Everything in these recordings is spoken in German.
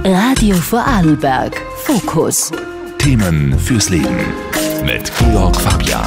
Radio Vorarlberg. Fokus. Themen fürs Leben. Mit Georg Fabian.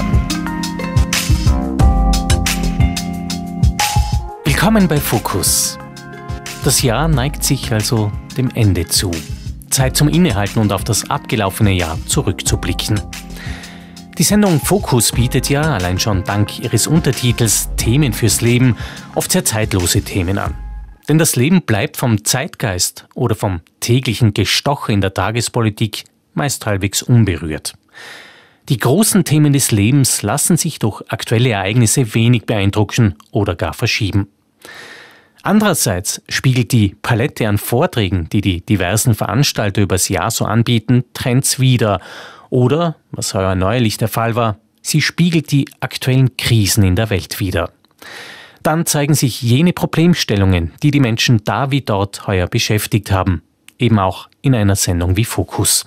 Willkommen bei Fokus. Das Jahr neigt sich also dem Ende zu. Zeit zum Innehalten und auf das abgelaufene Jahr zurückzublicken. Die Sendung Fokus bietet ja, allein schon dank ihres Untertitels Themen fürs Leben, oft sehr zeitlose Themen an. Denn das Leben bleibt vom Zeitgeist oder vom täglichen Gestoche in der Tagespolitik meist halbwegs unberührt. Die großen Themen des Lebens lassen sich durch aktuelle Ereignisse wenig beeindrucken oder gar verschieben. Andererseits spiegelt die Palette an Vorträgen, die die diversen Veranstalter übers Jahr so anbieten, Trends wider. Oder, was heuer neuerlich der Fall war, sie spiegelt die aktuellen Krisen in der Welt wider. Dann zeigen sich jene Problemstellungen, die die Menschen da wie dort heuer beschäftigt haben, eben auch in einer Sendung wie Fokus.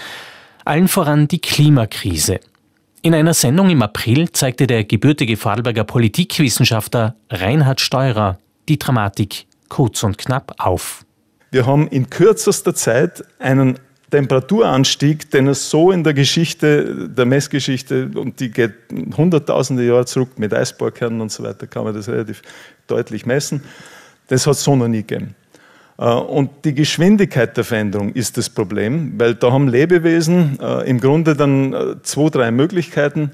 Allen voran die Klimakrise. In einer Sendung im April zeigte der gebürtige Vorarlberger Politikwissenschaftler Reinhard Steurer die Dramatik kurz und knapp auf. Wir haben in kürzester Zeit einen Temperaturanstieg, den es so in der Geschichte, der Messgeschichte, und die geht hunderttausende Jahre zurück mit Eisbohrkernen und so weiter, kann man das relativ deutlich messen. Das hat es so noch nie gegeben. Und die Geschwindigkeit der Veränderung ist das Problem, weil da haben Lebewesen im Grunde dann 2, 3 Möglichkeiten.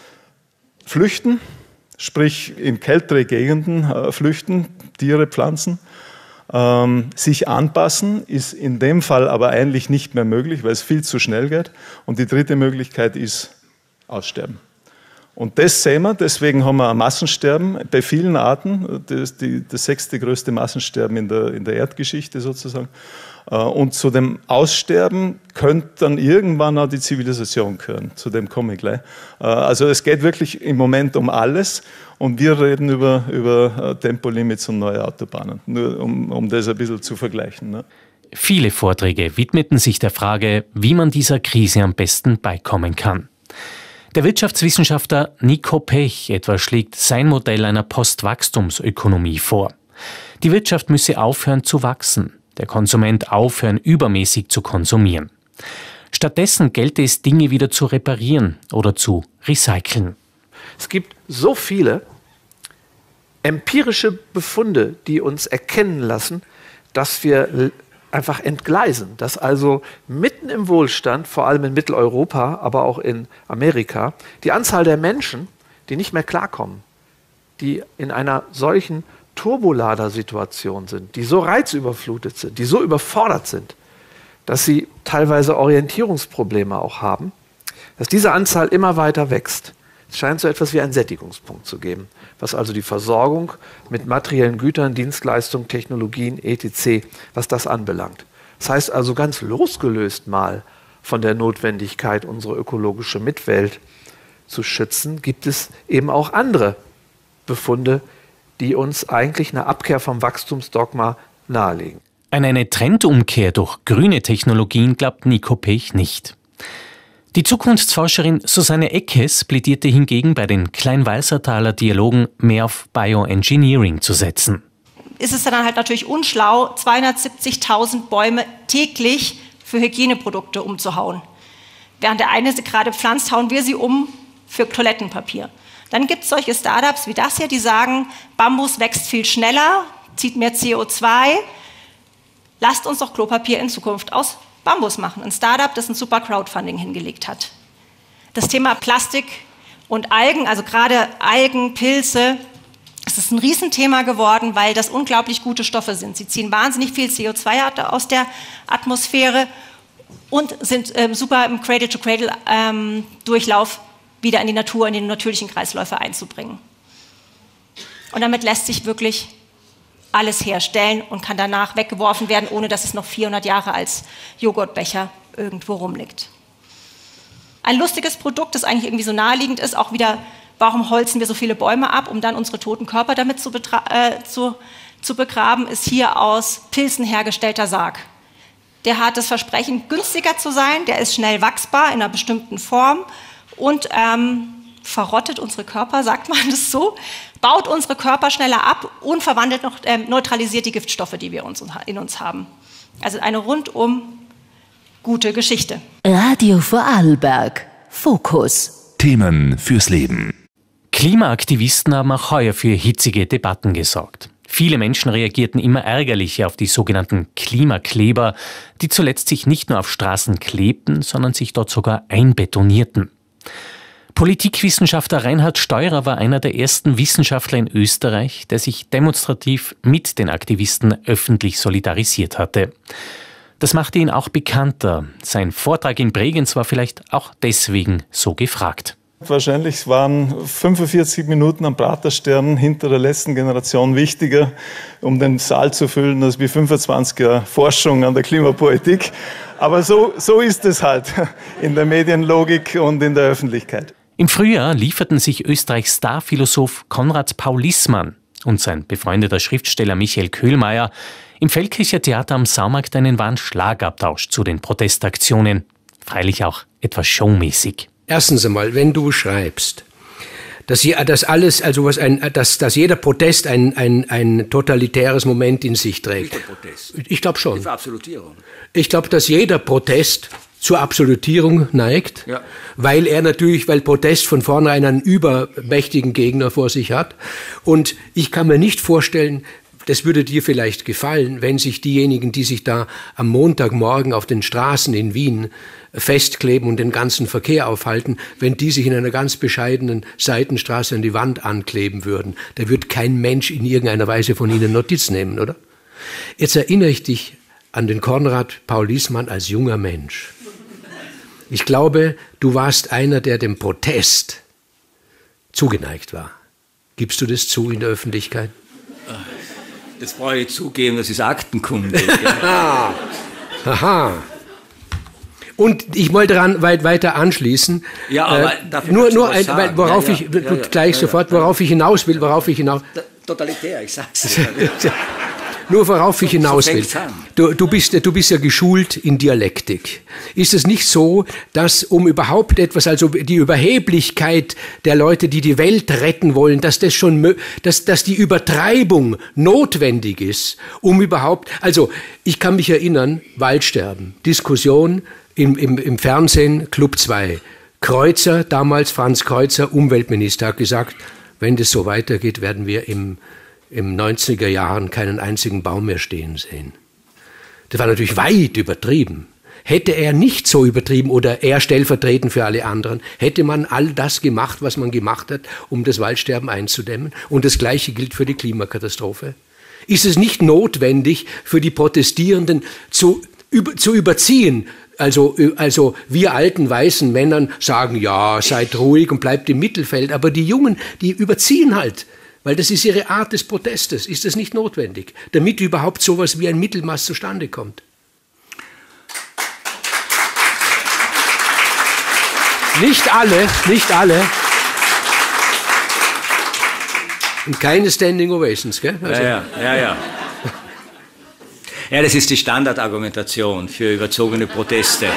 Flüchten, sprich in kältere Gegenden flüchten, Tiere, Pflanzen. Sich anpassen ist in dem Fall aber eigentlich nicht mehr möglich, weil es viel zu schnell geht. Und die dritte Möglichkeit ist Aussterben. Und das sehen wir, deswegen haben wir ein Massensterben bei vielen Arten, das 6. größte Massensterben in der Erdgeschichte sozusagen. Und zu dem Aussterben könnte dann irgendwann auch die Zivilisation gehören, zu dem komme ich gleich. Also es geht wirklich im Moment um alles und wir reden über Tempolimits und neue Autobahnen, nur um das ein bisschen zu vergleichen. Ne? Viele Vorträge widmeten sich der Frage, wie man dieser Krise am besten beikommen kann. Der Wirtschaftswissenschaftler Nico Pech etwa schlägt sein Modell einer Postwachstumsökonomie vor. Die Wirtschaft müsse aufhören zu wachsen, der Konsument aufhören, übermäßig zu konsumieren. Stattdessen gelte es, Dinge wieder zu reparieren oder zu recyceln. Es gibt so viele empirische Befunde, die uns erkennen lassen, dass wir einfach entgleisen, dass also mitten im Wohlstand, vor allem in Mitteleuropa, aber auch in Amerika, die Anzahl der Menschen, die nicht mehr klarkommen, die in einer solchen Turbolader-Situation sind, die so reizüberflutet sind, die so überfordert sind, dass sie teilweise Orientierungsprobleme auch haben, dass diese Anzahl immer weiter wächst. Es scheint so etwas wie einen Sättigungspunkt zu geben, was also die Versorgung mit materiellen Gütern, Dienstleistungen, Technologien, etc., was das anbelangt. Das heißt also, ganz losgelöst mal von der Notwendigkeit, unsere ökologische Mitwelt zu schützen, gibt es eben auch andere Befunde, die uns eigentlich eine Abkehr vom Wachstumsdogma nahelegen. An eine Trendumkehr durch grüne Technologien glaubt Nico Pech nicht. Die Zukunftsforscherin Susanne Eckes plädierte hingegen bei den Kleinwalsertaler Dialogen mehr auf Bioengineering zu setzen. Ist es dann halt natürlich unschlau, 270.000 Bäume täglich für Hygieneprodukte umzuhauen. Während der eine sie gerade pflanzt, hauen wir sie um für Toilettenpapier. Dann gibt es solche Startups wie das hier, die sagen, Bambus wächst viel schneller, zieht mehr CO2. Lasst uns doch Klopapier in Zukunft aus Bambus machen. Ein Startup, das ein super Crowdfunding hingelegt hat. Das Thema Plastik und Algen, also gerade Algen, Pilze, es ist ein Riesenthema geworden, weil das unglaublich gute Stoffe sind. Sie ziehen wahnsinnig viel CO2 aus der Atmosphäre und sind super im Cradle-to-Cradle-Durchlauf wieder in die Natur, in die natürlichen Kreisläufe einzubringen. Und damit lässt sich wirklich alles herstellen und kann danach weggeworfen werden, ohne dass es noch 400 Jahre als Joghurtbecher irgendwo rumliegt. Ein lustiges Produkt, das eigentlich irgendwie so naheliegend ist, auch wieder, warum holzen wir so viele Bäume ab, um dann unsere toten Körper damit zu begraben, ist hier aus Pilzen hergestellter Sarg. Der hat das Versprechen, günstiger zu sein, der ist schnell wachsbar in einer bestimmten Form und verrottet unsere Körper, sagt man das so, baut unsere Körper schneller ab und verwandelt noch, neutralisiert die Giftstoffe, die wir in uns haben. Also eine rundum gute Geschichte. Radio Vorarlberg. Fokus. Themen fürs Leben. Klimaaktivisten haben auch heuer für hitzige Debatten gesorgt. Viele Menschen reagierten immer ärgerlicher auf die sogenannten Klimakleber, die zuletzt sich nicht nur auf Straßen klebten, sondern sich dort sogar einbetonierten. Politikwissenschaftler Reinhard Steurer war einer der ersten Wissenschaftler in Österreich, der sich demonstrativ mit den Aktivisten öffentlich solidarisiert hatte. Das machte ihn auch bekannter. Sein Vortrag in Bregenz war vielleicht auch deswegen so gefragt. Wahrscheinlich waren 45 Minuten am Praterstern hinter der letzten Generation wichtiger, um den Saal zu füllen, als wie 25 Jahre Forschung an der Klimapolitik. Aber so ist es halt in der Medienlogik und in der Öffentlichkeit. Im Frühjahr lieferten sich Österreichs Starphilosoph Konrad Paul-Liessmann und sein befreundeter Schriftsteller Michael Köhlmeier im Feldkircher Theater am Saumarkt einen wahren Schlagabtausch zu den Protestaktionen. Freilich auch etwas showmäßig. Erstens einmal, wenn du schreibst, dass jeder Protest ein totalitäres Moment in sich trägt. Nicht der Protest. Ich glaube schon. Die Verabsolutierung. Ich glaube, dass jeder Protest zur Absolutierung neigt, Ja. weil Protest von vornherein einen übermächtigen Gegner vor sich hat. Und ich kann mir nicht vorstellen, das würde dir vielleicht gefallen, wenn sich diejenigen, die sich da am Montagmorgen auf den Straßen in Wien festkleben und den ganzen Verkehr aufhalten, wenn die sich in einer ganz bescheidenen Seitenstraße an die Wand ankleben würden. Da wird kein Mensch in irgendeiner Weise von ihnen Notiz nehmen, oder? Jetzt erinnere ich dich an den Konrad Paul-Liessmann als junger Mensch. Ich glaube, du warst einer, der dem Protest zugeneigt war. Gibst du das zu in der Öffentlichkeit? Das brauche ich zugeben, das ist Aktenkunde. Aha. Und ich wollte daran weiter anschließen. Ja, aber worauf ich hinaus will. Totalitär, ich sag's. Nur worauf ich hinaus will. Du bist ja geschult in Dialektik. Ist es nicht so, dass überhaupt etwas, also die Überheblichkeit der Leute, die die Welt retten wollen, dass die Übertreibung notwendig ist, um überhaupt, also ich kann mich erinnern, Waldsterben, Diskussion im Fernsehen, Club 2. Kreuzer, damals Franz Kreuzer, Umweltminister, hat gesagt, wenn das so weitergeht, werden wir im 90er Jahren keinen einzigen Baum mehr stehen sehen. Das war natürlich weit übertrieben. Hätte er nicht so übertrieben oder er stellvertretend für alle anderen, hätte man all das gemacht, was man gemacht hat, um das Waldsterben einzudämmen. Und das Gleiche gilt für die Klimakatastrophe. Ist es nicht notwendig, für die Protestierenden zu überziehen? Also wir alten weißen Männern sagen, ja, seid ruhig und bleibt im Mittelfeld. Aber die Jungen, die überziehen halt. Weil das ist ihre Art des Protestes. Ist das nicht notwendig, damit überhaupt sowas wie ein Mittelmaß zustande kommt? Nicht alle. Und keine Standing Ovations, gell? Also. Ja. Ja, das ist die Standardargumentation für überzogene Proteste.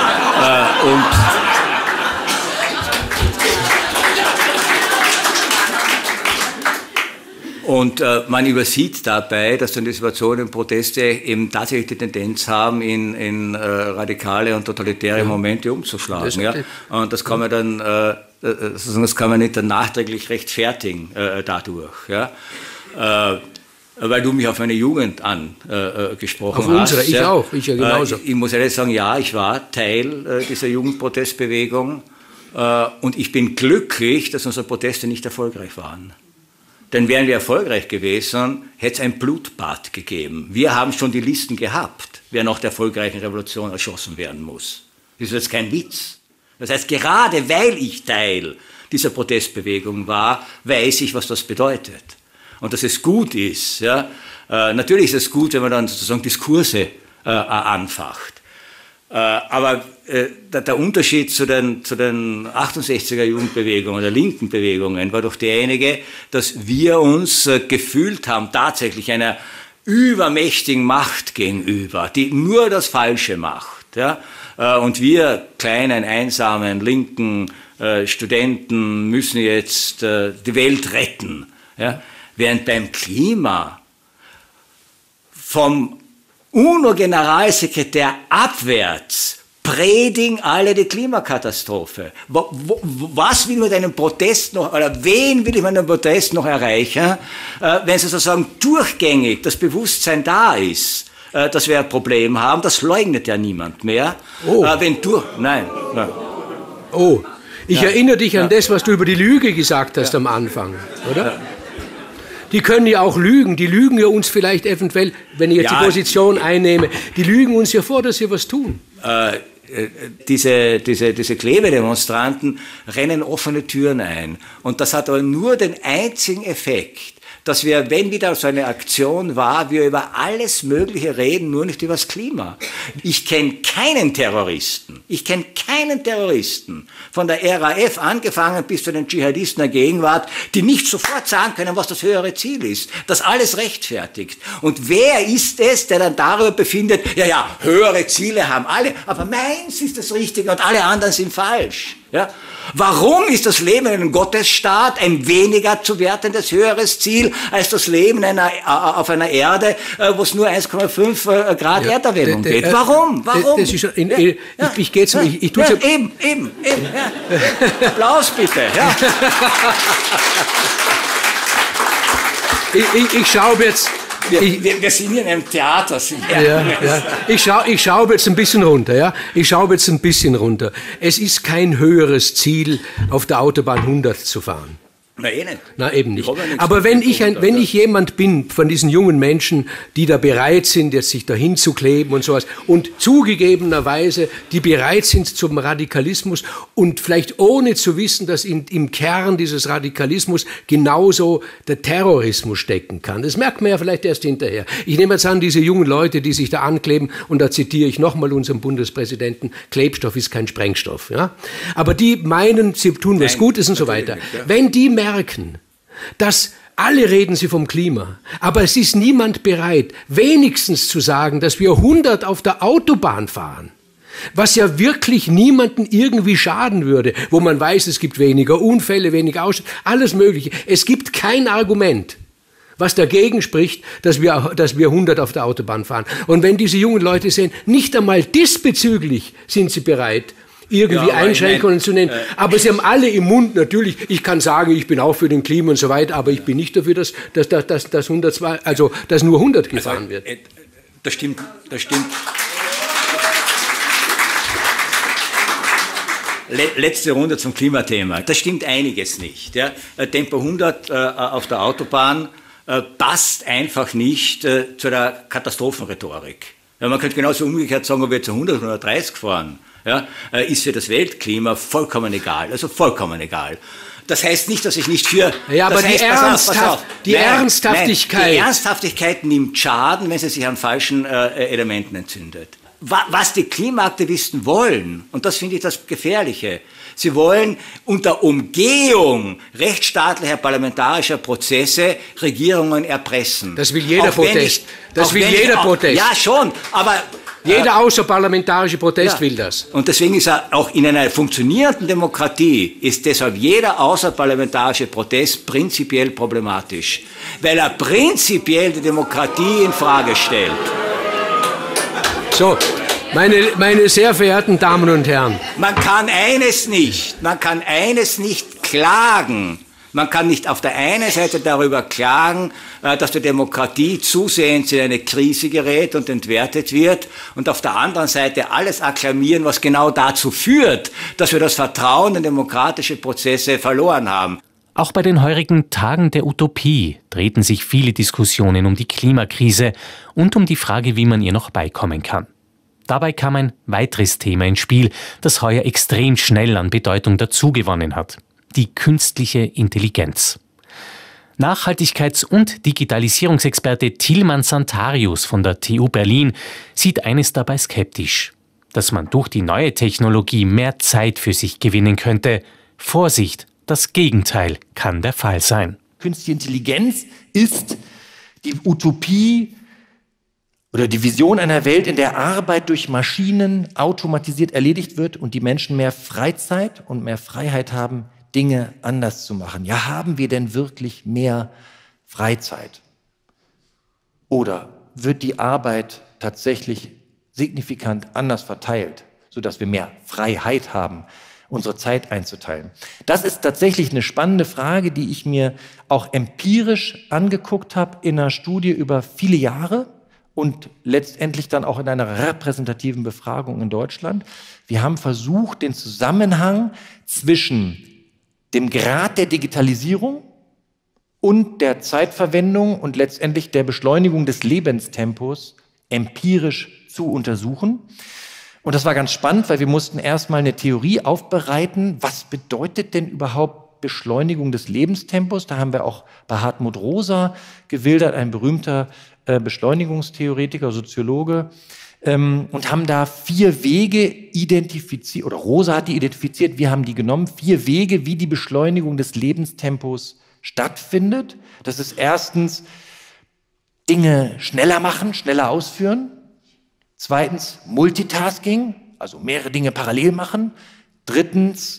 Und man übersieht dabei, dass dann die überzogenen Proteste eben tatsächlich die Tendenz haben, in radikale und totalitäre Momente umzuschlagen. Ja? Und das kann man dann, das kann man nicht dann nachträglich rechtfertigen dadurch. Ja? Weil du mich auf meine Jugend angesprochen hast. Unsere, ich auch, ich ja genauso. Ich muss ehrlich sagen, ja, ich war Teil dieser Jugendprotestbewegung und ich bin glücklich, dass unsere Proteste nicht erfolgreich waren. Denn wären wir erfolgreich gewesen, hätte es ein Blutbad gegeben. Wir haben schon die Listen gehabt, wer nach der erfolgreichen Revolution erschossen werden muss. Das ist jetzt kein Witz. Das heißt, gerade weil ich Teil dieser Protestbewegung war, weiß ich, was das bedeutet. Und dass es gut ist. Ja? Natürlich ist es gut, wenn man dann sozusagen Diskurse anfacht. Aber der Unterschied zu den 68er Jugendbewegungen oder linken Bewegungen war doch derjenige, dass wir uns gefühlt haben, tatsächlich einer übermächtigen Macht gegenüber, die nur das Falsche macht. Ja? Und wir kleinen, einsamen, linken Studenten müssen jetzt die Welt retten. Ja? Während beim Klima vom UNO-Generalsekretär abwärts predigen alle die Klimakatastrophe. Was will man mit einem Protest noch, oder wen will ich mit einem Protest noch erreichen, wenn sozusagen durchgängig das Bewusstsein da ist, dass wir ein Problem haben? Das leugnet ja niemand mehr. Oh. Nein. Oh, ich erinnere dich an das, was du über die Lüge gesagt hast am Anfang, oder? Ja. Die können ja auch lügen. Die lügen ja uns vielleicht eventuell, wenn ich jetzt die Position einnehme, die lügen uns ja vor, dass sie was tun. Diese Klebedemonstranten rennen offene Türen ein. Und das hat aber nur den einzigen Effekt, dass wir, wenn wieder so eine Aktion war, wir über alles Mögliche reden, nur nicht über das Klima. Ich kenne keinen Terroristen, von der RAF angefangen bis zu den Dschihadisten der Gegenwart, die nicht sofort sagen können, was das höhere Ziel ist, das alles rechtfertigt. Und wer ist es, der dann darüber befindet, ja, höhere Ziele haben alle, aber meins ist das Richtige und alle anderen sind falsch. Ja? Warum ist das Leben in einem Gottesstaat ein weniger zu wertendes höheres Ziel als das Leben auf einer Erde, wo es nur 1,5 Grad Erderwärmung geht? Warum? Das ist, ich gehe zum... Eben. Ja. Applaus bitte. Ja. Ich schaue jetzt... Wir sind hier in einem Theater. Ich schaue jetzt ein bisschen runter. Es ist kein höheres Ziel, auf der Autobahn 100 zu fahren. Na, eben nicht. Aber wenn ich jemand bin von diesen jungen Menschen, die da bereit sind, jetzt sich dahin zu kleben und sowas, und zugegebenerweise, die bereit sind zum Radikalismus und vielleicht ohne zu wissen, dass im Kern dieses Radikalismus genauso der Terrorismus stecken kann. Das merkt man ja vielleicht erst hinterher. Ich nehme jetzt an, diese jungen Leute, die sich da ankleben, und da zitiere ich nochmal unseren Bundespräsidenten, Klebstoff ist kein Sprengstoff. Ja? Aber die meinen, sie tun was Gutes und so weiter. Wenn die merken, dass alle reden sie vom Klima, aber es ist niemand bereit, wenigstens zu sagen, dass wir 100 auf der Autobahn fahren, was ja wirklich niemanden irgendwie schaden würde, wo man weiß, es gibt weniger Unfälle, weniger Ausstoß, alles Mögliche. Es gibt kein Argument, was dagegen spricht, dass wir 100 auf der Autobahn fahren. Und wenn diese jungen Leute sehen, nicht einmal diesbezüglich sind sie bereit, irgendwie Einschränkungen zu nennen. Aber sie haben alle im Mund natürlich, ich kann sagen, ich bin auch für den Klima und so weiter, aber ich bin nicht dafür, dass nur 100 gefahren wird. Das stimmt. Letzte Runde zum Klimathema. Da stimmt einiges nicht. Ja. Tempo 100 auf der Autobahn passt einfach nicht zu der Katastrophenrhetorik. Ja, man könnte genauso umgekehrt sagen, ob wir jetzt 100 oder 130 fahren. Ja, ist für das Weltklima vollkommen egal. Das heißt nicht, dass ich nicht für... Ja, aber die Ernsthaftigkeit... Die Ernsthaftigkeit nimmt Schaden, wenn sie sich an falschen Elementen entzündet. Was die Klimaaktivisten wollen, und das finde ich das Gefährliche, sie wollen unter Umgehung rechtsstaatlicher parlamentarischer Prozesse Regierungen erpressen. Das will jeder Protest. Ja, schon, aber... Jeder außerparlamentarische Protest will das. Und deswegen ist auch in einer funktionierenden Demokratie ist deshalb jeder außerparlamentarische Protest prinzipiell problematisch, weil er prinzipiell die Demokratie in Frage stellt. So, meine sehr verehrten Damen und Herren. Man kann eines nicht klagen. Man kann nicht auf der einen Seite darüber klagen, dass die Demokratie zusehends in eine Krise gerät und entwertet wird, und auf der anderen Seite alles akklamieren, was genau dazu führt, dass wir das Vertrauen in demokratische Prozesse verloren haben. Auch bei den heurigen Tagen der Utopie drehten sich viele Diskussionen um die Klimakrise und um die Frage, wie man ihr noch beikommen kann. Dabei kam ein weiteres Thema ins Spiel, das heuer extrem schnell an Bedeutung dazugewonnen hat: die künstliche Intelligenz. Nachhaltigkeits- und Digitalisierungsexperte Tilman Santarius von der TU Berlin sieht eines dabei skeptisch: dass man durch die neue Technologie mehr Zeit für sich gewinnen könnte. Vorsicht, das Gegenteil kann der Fall sein. Künstliche Intelligenz ist die Utopie oder die Vision einer Welt, in der Arbeit durch Maschinen automatisiert erledigt wird und die Menschen mehr Freizeit und mehr Freiheit haben, Dinge anders zu machen. Ja, haben wir denn wirklich mehr Freizeit? Oder wird die Arbeit tatsächlich signifikant anders verteilt, sodass wir mehr Freiheit haben, unsere Zeit einzuteilen? Das ist tatsächlich eine spannende Frage, die ich mir auch empirisch angeguckt habe in einer Studie über viele Jahre und letztendlich dann auch in einer repräsentativen Befragung in Deutschland. Wir haben versucht, den Zusammenhang zwischen dem Grad der Digitalisierung und der Zeitverwendung und letztendlich der Beschleunigung des Lebenstempos empirisch zu untersuchen. Und das war ganz spannend, weil wir mussten erstmal eine Theorie aufbereiten. Was bedeutet denn überhaupt Beschleunigung des Lebenstempos? Da haben wir auch bei Hartmut Rosa gewildert, ein berühmter Beschleunigungstheoretiker, Soziologe, und haben da 4 Wege identifiziert, oder Rosa hat die identifiziert, wir haben die genommen, 4 Wege, wie die Beschleunigung des Lebenstempos stattfindet. Das ist erstens Dinge schneller machen, schneller ausführen. Zweitens Multitasking, also mehrere Dinge parallel machen. Drittens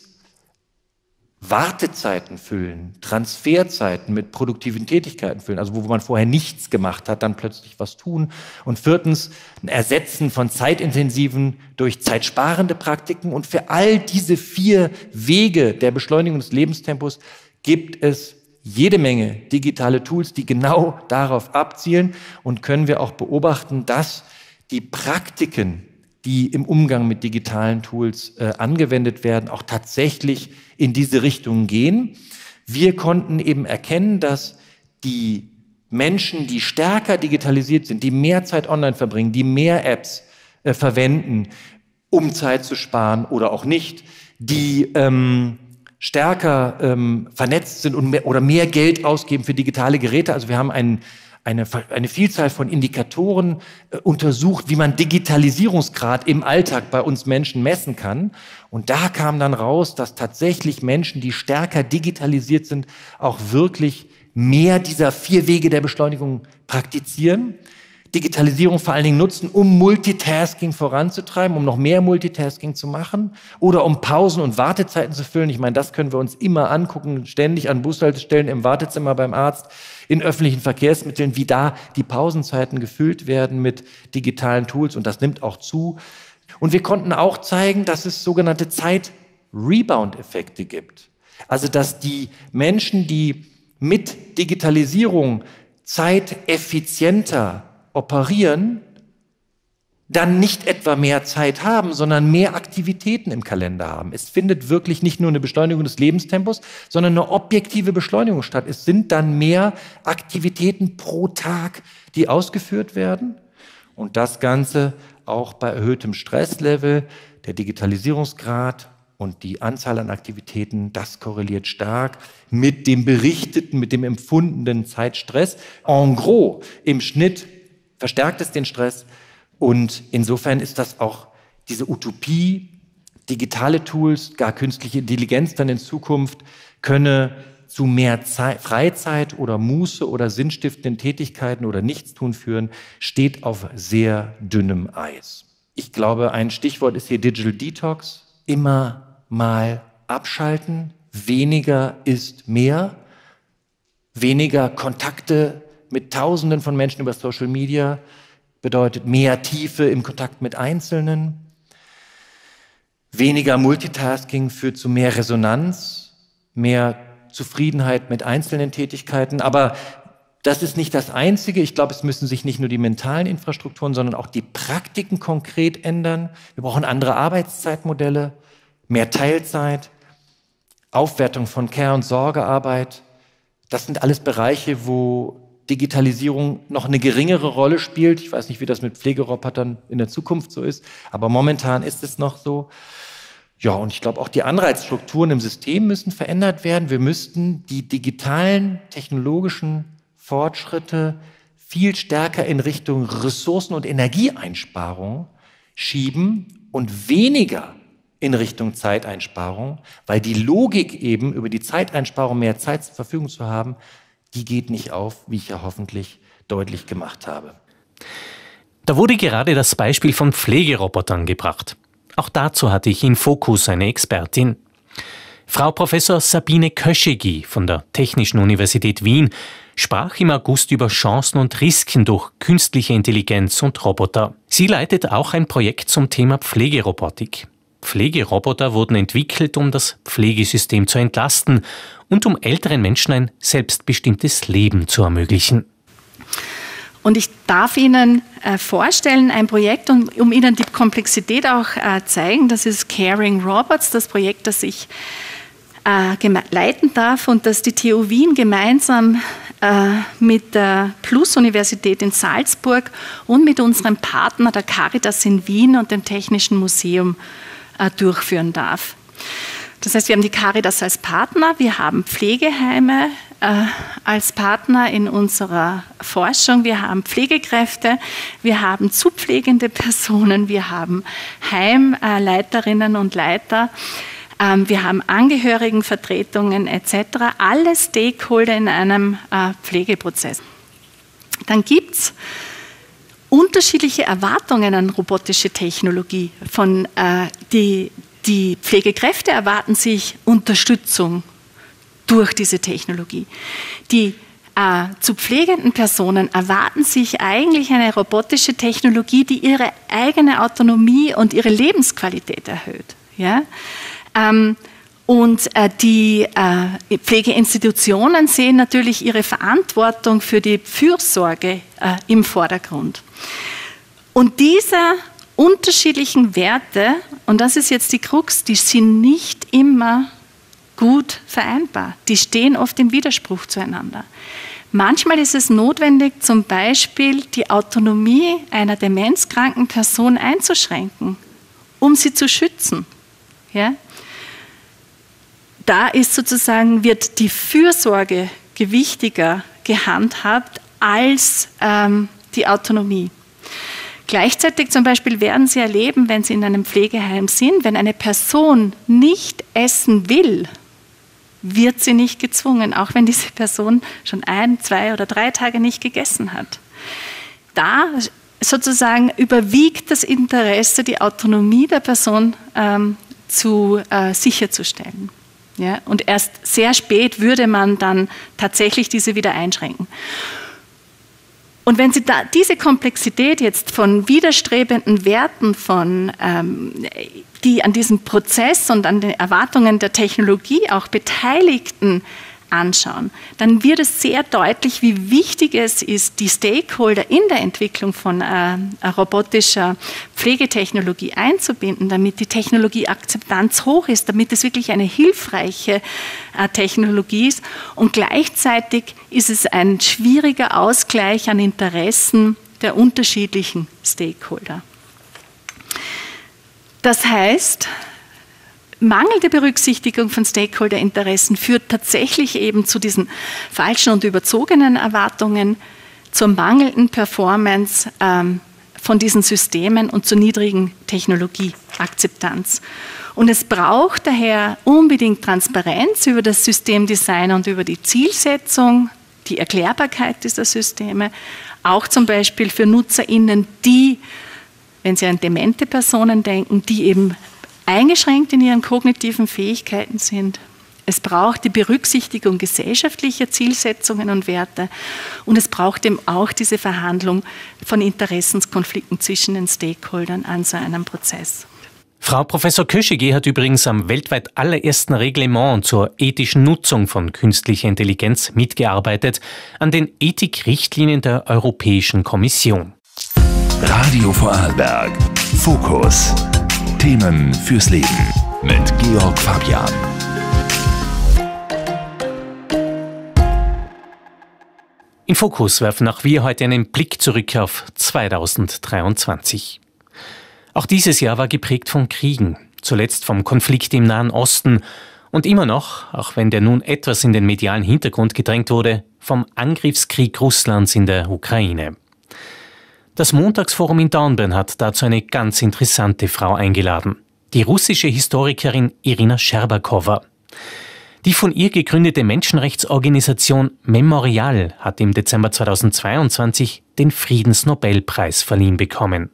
Wartezeiten füllen, Transferzeiten mit produktiven Tätigkeiten füllen, also wo man vorher nichts gemacht hat, dann plötzlich was tun. Und viertens ein Ersetzen von zeitintensiven durch zeitsparende Praktiken. Und für all diese 4 Wege der Beschleunigung des Lebenstempos gibt es jede Menge digitale Tools, die genau darauf abzielen, und können wir auch beobachten, dass die Praktiken, die im Umgang mit digitalen Tools angewendet werden, auch tatsächlich in diese Richtung gehen. Wir konnten eben erkennen, dass die Menschen, die stärker digitalisiert sind, die mehr Zeit online verbringen, die mehr Apps verwenden, um Zeit zu sparen oder auch nicht, die stärker vernetzt sind und oder mehr Geld ausgeben für digitale Geräte. Also wir haben eine Vielzahl von Indikatoren untersucht, wie man Digitalisierungsgrad im Alltag bei uns Menschen messen kann. Und da kam dann raus, dass tatsächlich Menschen, die stärker digitalisiert sind, auch wirklich mehr dieser 4 Wege der Beschleunigung praktizieren. Digitalisierung vor allen Dingen nutzen, um Multitasking voranzutreiben, um noch mehr Multitasking zu machen oder um Pausen und Wartezeiten zu füllen. Ich meine, das können wir uns immer angucken, ständig an Bushaltestellen, im Wartezimmer beim Arzt, in öffentlichen Verkehrsmitteln, wie da die Pausenzeiten gefüllt werden mit digitalen Tools, und das nimmt auch zu. Und wir konnten auch zeigen, dass es sogenannte Zeit-Rebound-Effekte gibt. Also dass die Menschen, die mit Digitalisierung zeiteffizienter operieren, dann nicht etwa mehr Zeit haben, sondern mehr Aktivitäten im Kalender haben. Es findet wirklich nicht nur eine Beschleunigung des Lebenstempos, sondern eine objektive Beschleunigung statt. Es sind dann mehr Aktivitäten pro Tag, die ausgeführt werden. Und das Ganze auch bei erhöhtem Stresslevel, der Digitalisierungsgrad und die Anzahl an Aktivitäten, das korreliert stark mit dem berichteten, mit dem empfundenen Zeitstress. En gros, im Schnitt verstärkt es den Stress. Und insofern ist das auch diese Utopie, digitale Tools, gar künstliche Intelligenz dann in Zukunft könne zu mehr Freizeit oder Muße oder sinnstiftenden Tätigkeiten oder Nichtstun führen, steht auf sehr dünnem Eis. Ich glaube, ein Stichwort ist hier Digital Detox. Immer mal abschalten. Weniger ist mehr. Weniger Kontakte mit Tausenden von Menschen über Social Media bedeutet mehr Tiefe im Kontakt mit Einzelnen. Weniger Multitasking führt zu mehr Resonanz, mehr Zufriedenheit mit einzelnen Tätigkeiten. Aber das ist nicht das Einzige. Ich glaube, es müssen sich nicht nur die mentalen Infrastrukturen, sondern auch die Praktiken konkret ändern. Wir brauchen andere Arbeitszeitmodelle, mehr Teilzeit, Aufwertung von Care- und Sorgearbeit. Das sind alles Bereiche, wo Digitalisierung noch eine geringere Rolle spielt. Ich weiß nicht, wie das mit Pflegerobotern in der Zukunft so ist, aber momentan ist es noch so. Ja, und ich glaube, auch die Anreizstrukturen im System müssen verändert werden. Wir müssten die digitalen, technologischen Fortschritte viel stärker in Richtung Ressourcen- und Energieeinsparung schieben und weniger in Richtung Zeiteinsparung, weil die Logik eben, über die Zeiteinsparung mehr Zeit zur Verfügung zu haben, die geht nicht auf, wie ich ja hoffentlich deutlich gemacht habe. Da wurde gerade das Beispiel von Pflegerobotern gebracht. Auch dazu hatte ich in Fokus eine Expertin. Frau Professor Sabine Köschegi von der Technischen Universität Wien sprach im August über Chancen und Risiken durch künstliche Intelligenz und Roboter. Sie leitet auch ein Projekt zum Thema Pflegerobotik. Pflegeroboter wurden entwickelt, um das Pflegesystem zu entlasten und um älteren Menschen ein selbstbestimmtes Leben zu ermöglichen. Und ich darf Ihnen vorstellen, ein Projekt, um Ihnen die Komplexität auch zeigen, das ist Caring Robots, das Projekt, das ich leiten darf und das die TU Wien gemeinsam mit der Plus-Universität in Salzburg und mit unserem Partner der Caritas in Wien und dem Technischen Museum durchführen darf. Das heißt, wir haben die Caritas als Partner, wir haben Pflegeheime als Partner in unserer Forschung, wir haben Pflegekräfte, wir haben zupflegende Personen, wir haben Heimleiterinnen und Leiter, wir haben Angehörigenvertretungen etc., alle Stakeholder in einem Pflegeprozess. Dann gibt es unterschiedliche Erwartungen an robotische Technologie. Die Pflegekräfte erwarten sich Unterstützung durch diese Technologie. Die zu pflegenden Personen erwarten sich eigentlich eine robotische Technologie, die ihre eigene Autonomie und ihre Lebensqualität erhöht. Ja? Und die Pflegeinstitutionen sehen natürlich ihre Verantwortung für die Fürsorge im Vordergrund. Und diese unterschiedlichen Werte, und das ist jetzt die Krux, die sind nicht immer gut vereinbar. Die stehen oft im Widerspruch zueinander. Manchmal ist es notwendig, zum Beispiel die Autonomie einer demenzkranken Person einzuschränken, um sie zu schützen. Ja? Da ist sozusagen, wird die Fürsorge gewichtiger gehandhabt als die Autonomie. Gleichzeitig zum Beispiel werden Sie erleben, wenn Sie in einem Pflegeheim sind, wenn eine Person nicht essen will, wird sie nicht gezwungen, auch wenn diese Person schon 1, 2 oder 3 Tage nicht gegessen hat. Da sozusagen überwiegt das Interesse, die Autonomie der Person sicherzustellen. Ja? Und erst sehr spät würde man dann tatsächlich diese wieder einschränken. Und wenn Sie diese Komplexität jetzt von widerstrebenden Werten, die an diesem Prozess und an den Erwartungen der Technologie auch Beteiligten anschauen, dann wird es sehr deutlich, wie wichtig es ist, die Stakeholder in der Entwicklung von robotischer Pflegetechnologie einzubinden, damit die Technologieakzeptanz hoch ist, damit es wirklich eine hilfreiche Technologie ist. Und gleichzeitig ist es ein schwieriger Ausgleich an Interessen der unterschiedlichen Stakeholder. Das heißt, mangelnde Berücksichtigung von Stakeholder-Interessen führt tatsächlich eben zu diesen falschen und überzogenen Erwartungen, zur mangelnden Performance von diesen Systemen und zur niedrigen Technologieakzeptanz. Und es braucht daher unbedingt Transparenz über das Systemdesign und über die Zielsetzung, die Erklärbarkeit dieser Systeme, auch zum Beispiel für NutzerInnen, die, wenn Sie an demente Personen denken, die eben eingeschränkt in ihren kognitiven Fähigkeiten sind. Es braucht die Berücksichtigung gesellschaftlicher Zielsetzungen und Werte und es braucht eben auch diese Verhandlung von Interessenskonflikten zwischen den Stakeholdern an so einem Prozess. Frau Professor Köschegi hat übrigens am weltweit allerersten Reglement zur ethischen Nutzung von künstlicher Intelligenz mitgearbeitet, an den Ethikrichtlinien der Europäischen Kommission. Radio Vorarlberg. Fokus. Themen fürs Leben mit Georg Fabian. In Fokus werfen auch wir heute einen Blick zurück auf 2023. Auch dieses Jahr war geprägt von Kriegen, zuletzt vom Konflikt im Nahen Osten und immer noch, auch wenn der nun etwas in den medialen Hintergrund gedrängt wurde, vom Angriffskrieg Russlands in der Ukraine. Das Montagsforum in Dornbirn hat dazu eine ganz interessante Frau eingeladen, die russische Historikerin Irina Scherbakowa. Die von ihr gegründete Menschenrechtsorganisation Memorial hat im Dezember 2022 den Friedensnobelpreis verliehen bekommen.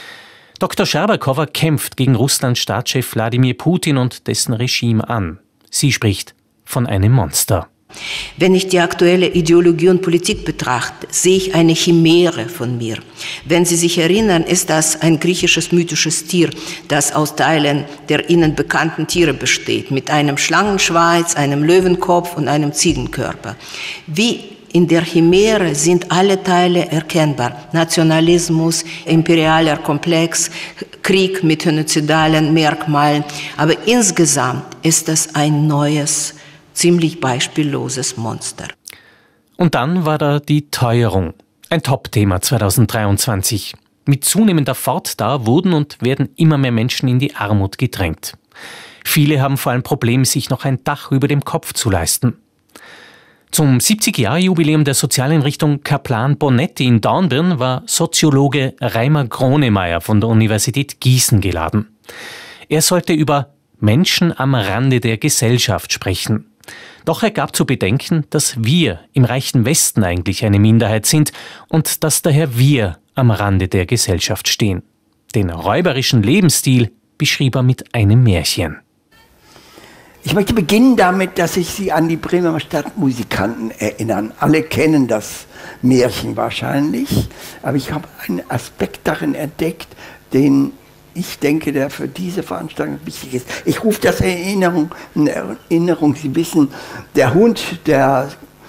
Dr. Scherbakowa kämpft gegen Russlands Staatschef Wladimir Putin und dessen Regime an. Sie spricht von einem Monster. Wenn ich die aktuelle Ideologie und Politik betrachte, sehe ich eine Chimäre von mir. Wenn Sie sich erinnern, ist das ein griechisches mythisches Tier, das aus Teilen der Ihnen bekannten Tiere besteht, mit einem Schlangenschwanz, einem Löwenkopf und einem Ziegenkörper. Wie in der Chimäre sind alle Teile erkennbar. Nationalismus, imperialer Komplex, Krieg mit genozidalen Merkmalen. Aber insgesamt ist das ein neues, ziemlich beispielloses Monster. Und dann war da die Teuerung. Ein Top-Thema 2023. Mit zunehmender Fortdauer wurden und werden immer mehr Menschen in die Armut gedrängt. Viele haben vor allem Probleme, sich noch ein Dach über dem Kopf zu leisten. Zum 70-Jahr-Jubiläum der Sozialeinrichtung Kaplan-Bonetti in Dornbirn war Soziologe Reimer Gronemeyer von der Universität Gießen geladen. Er sollte über Menschen am Rande der Gesellschaft sprechen. Doch er gab zu bedenken, dass wir im reichen Westen eigentlich eine Minderheit sind und dass daher wir am Rande der Gesellschaft stehen. Den räuberischen Lebensstil beschrieb er mit einem Märchen. Ich möchte beginnen damit, dass ich Sie an die Bremer Stadtmusikanten erinnern. Alle kennen das Märchen wahrscheinlich, aber ich habe einen Aspekt darin entdeckt, den ich denke, der für diese Veranstaltung wichtig ist. Ich rufe das in Erinnerung. Sie wissen, der Hund, der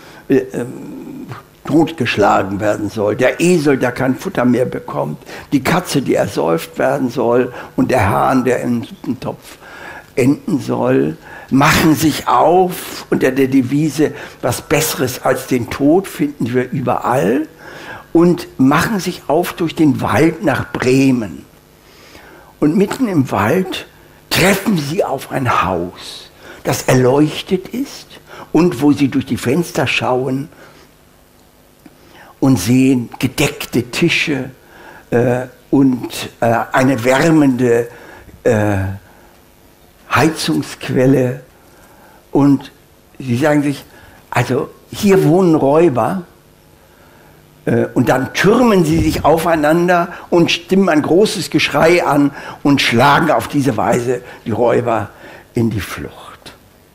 totgeschlagen werden soll, der Esel, der kein Futter mehr bekommt, die Katze, die ersäuft werden soll und der Hahn, der im Suppentopf enden soll, machen sich auf unter der Devise, was Besseres als den Tod finden wir überall, und machen sich auf durch den Wald nach Bremen. Und mitten im Wald treffen sie auf ein Haus, das erleuchtet ist und wo sie durch die Fenster schauen und sehen gedeckte Tische und eine wärmende Heizungsquelle. Und sie sagen sich, also hier wohnen Räuber. Und dann türmen sie sich aufeinander und stimmen ein großes Geschrei an und schlagen auf diese Weise die Räuber in die Flucht.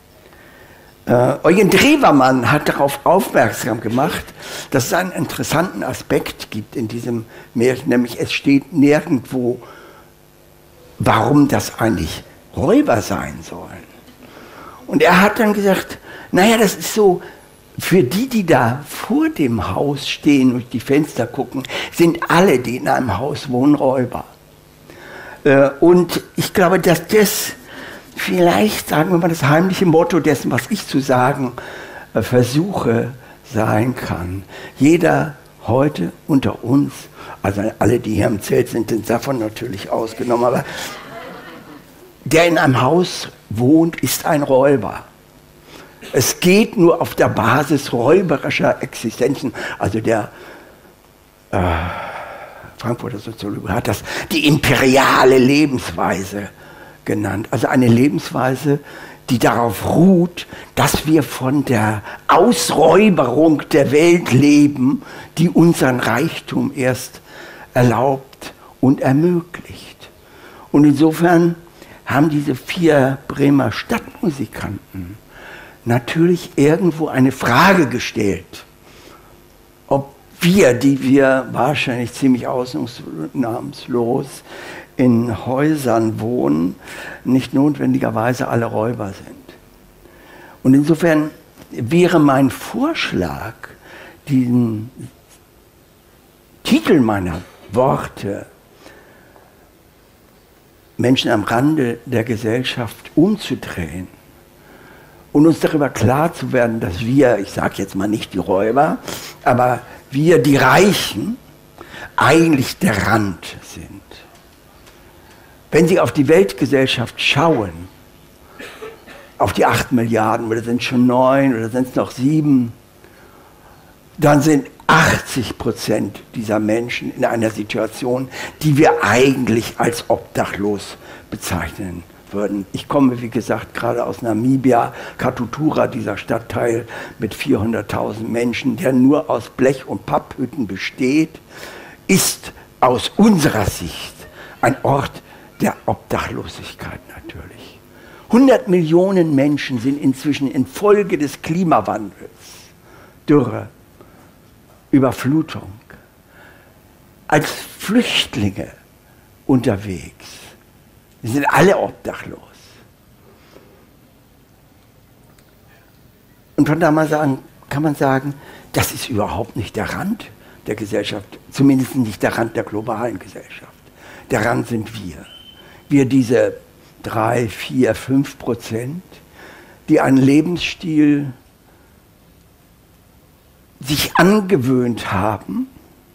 Eugen Drewermann hat darauf aufmerksam gemacht, dass es einen interessanten Aspekt gibt in diesem Märchen, nämlich es steht nirgendwo, warum das eigentlich Räuber sein sollen. Und er hat dann gesagt, naja, das ist so, für die, die da vor dem Haus stehen und die Fenster gucken, sind alle, die in einem Haus wohnen, Räuber. Und ich glaube, dass das vielleicht, sagen wir mal, das heimliche Motto dessen, was ich zu sagen versuche, sein kann. Jeder heute unter uns, also alle, die hier im Zelt sind, sind davon natürlich ausgenommen, aber der in einem Haus wohnt, ist ein Räuber. Es geht nur auf der Basis räuberischer Existenzen. Also der Frankfurter Soziologe hat das die imperiale Lebensweise genannt. Also eine Lebensweise, die darauf ruht, dass wir von der Ausräuberung der Welt leben, die unseren Reichtum erst erlaubt und ermöglicht. Und insofern haben diese 4 Bremer Stadtmusikanten natürlich irgendwo eine Frage gestellt, ob wir, die wir wahrscheinlich ziemlich ausnahmslos in Häusern wohnen, nicht notwendigerweise alle Räuber sind. Und insofern wäre mein Vorschlag, diesen Titel meiner Worte, Menschen am Rande der Gesellschaft, umzudrehen und uns darüber klar zu werden, dass wir, ich sage jetzt mal nicht die Räuber, aber wir, die Reichen, eigentlich der Rand sind. Wenn Sie auf die Weltgesellschaft schauen, auf die 8 Milliarden, oder sind es schon 9 oder sind es noch 7, dann sind 80% dieser Menschen in einer Situation, die wir eigentlich als obdachlos bezeichnen würden. Ich komme, wie gesagt, gerade aus Namibia, Katutura, dieser Stadtteil mit 400.000 Menschen, der nur aus Blech- und Papphütten besteht, ist aus unserer Sicht ein Ort der Obdachlosigkeit natürlich. 100 Millionen Menschen sind inzwischen infolge des Klimawandels, Dürre, Überflutung, als Flüchtlinge unterwegs. Sie sind alle obdachlos. Und von da kann man sagen, das ist überhaupt nicht der Rand der Gesellschaft, zumindest nicht der Rand der globalen Gesellschaft. Der Rand sind wir. Wir diese 3, 4, 5%, die einen Lebensstil sich angewöhnt haben,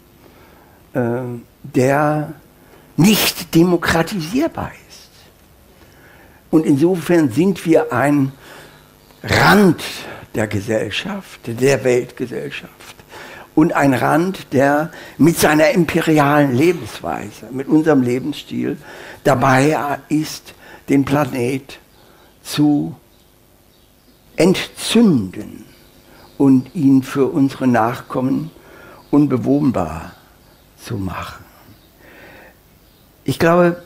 der nicht demokratisierbar ist. Und insofern sind wir ein Rand der Gesellschaft, der Weltgesellschaft und ein Rand, der mit seiner imperialen Lebensweise, mit unserem Lebensstil dabei ist, den Planet zu entzünden und ihn für unsere Nachkommen unbewohnbar zu machen. Ich glaube,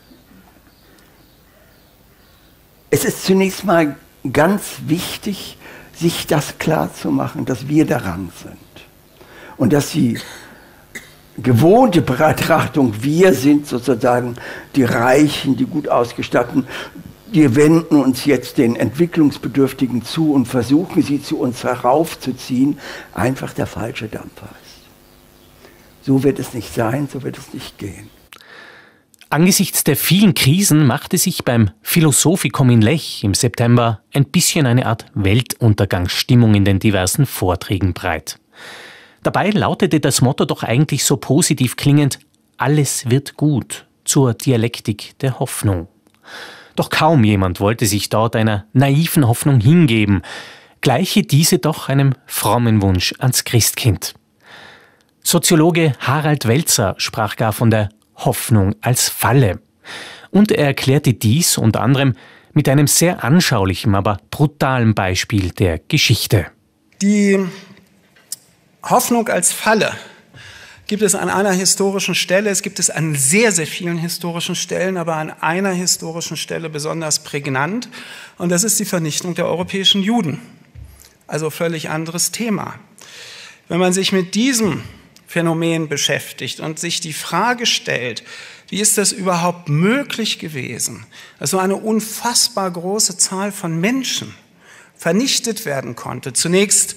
es ist zunächst mal ganz wichtig, sich das klarzumachen, dass wir daran sind. Und dass die gewohnte Betrachtung, wir sind sozusagen die Reichen, die gut ausgestatten, wir wenden uns jetzt den Entwicklungsbedürftigen zu und versuchen, sie zu uns heraufzuziehen, einfach der falsche Dampfer ist. So wird es nicht sein, so wird es nicht gehen. Angesichts der vielen Krisen machte sich beim Philosophikum in Lech im September ein bisschen eine Art Weltuntergangsstimmung in den diversen Vorträgen breit. Dabei lautete das Motto doch eigentlich so positiv klingend: Alles wird gut, zur Dialektik der Hoffnung. Doch kaum jemand wollte sich dort einer naiven Hoffnung hingeben, gleiche diese doch einem frommen Wunsch ans Christkind. Soziologe Harald Welzer sprach gar von der Hoffnung als Falle. Und er erklärte dies unter anderem mit einem sehr anschaulichen, aber brutalen Beispiel der Geschichte. Die Hoffnung als Falle gibt es an einer historischen Stelle, es gibt es an sehr, sehr vielen historischen Stellen, aber an einer historischen Stelle besonders prägnant, und das ist die Vernichtung der europäischen Juden. Also völlig anderes Thema. Wenn man sich mit diesem Phänomen beschäftigt und sich die Frage stellt, wie ist das überhaupt möglich gewesen, dass so eine unfassbar große Zahl von Menschen vernichtet werden konnte, zunächst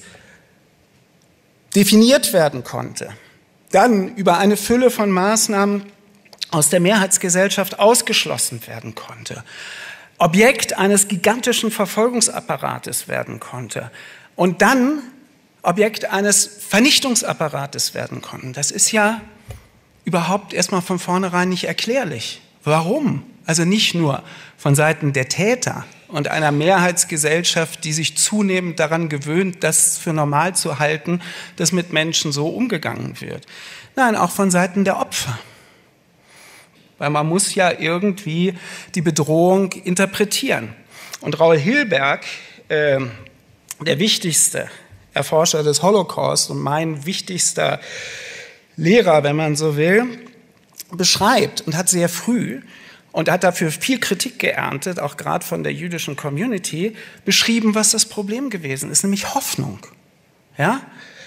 definiert werden konnte, dann über eine Fülle von Maßnahmen aus der Mehrheitsgesellschaft ausgeschlossen werden konnte, Objekt eines gigantischen Verfolgungsapparates werden konnte und dann Objekt eines Vernichtungsapparates werden konnten. Das ist ja überhaupt erstmal von vornherein nicht erklärlich. Warum? Also nicht nur von Seiten der Täter und einer Mehrheitsgesellschaft, die sich zunehmend daran gewöhnt, das für normal zu halten, dass mit Menschen so umgegangen wird. Nein, auch von Seiten der Opfer. Weil man muss ja irgendwie die Bedrohung interpretieren. Und Raoul Hilberg, der wichtigste Erforscher des Holocaust und mein wichtigster Lehrer, wenn man so will, beschreibt und hat sehr früh und hat dafür viel Kritik geerntet, auch gerade von der jüdischen Community, beschrieben, was das Problem gewesen ist, nämlich Hoffnung. Ja?